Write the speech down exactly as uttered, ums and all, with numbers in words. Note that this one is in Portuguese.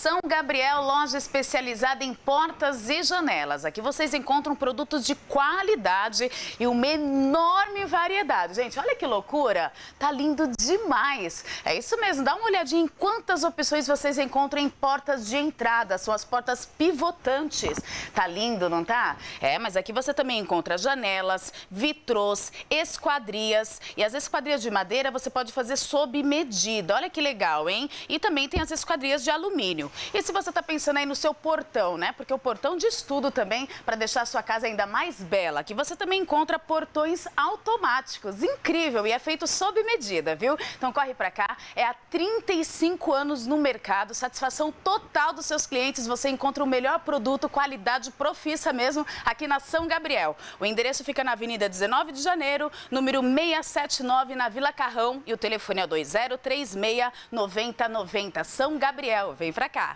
São Gabriel, loja especializada em portas e janelas. Aqui vocês encontram produtos de qualidade e uma enorme variedade. Gente, olha que loucura! Tá lindo demais! É isso mesmo, dá uma olhadinha em quantas opções vocês encontram em portas de entrada. São as portas pivotantes. Tá lindo, não tá? É, mas aqui você também encontra janelas, vitrôs, esquadrias. E as esquadrias de madeira você pode fazer sob medida. Olha que legal, hein? E também tem as esquadrias de alumínio. E se você está pensando aí no seu portão, né? Porque o portão diz tudo também para deixar a sua casa ainda mais bela. Aqui você também encontra portões automáticos. Incrível! E é feito sob medida, viu? Então corre para cá. É há trinta e cinco anos no mercado. Satisfação total dos seus clientes. Você encontra o melhor produto, qualidade profissa mesmo, aqui na São Gabriel. O endereço fica na Avenida dezenove de janeiro, número seiscentos e setenta e nove, na Vila Carrão. E o telefone é dois zero três seis, nove zero nove zero. São Gabriel, vem pra cá.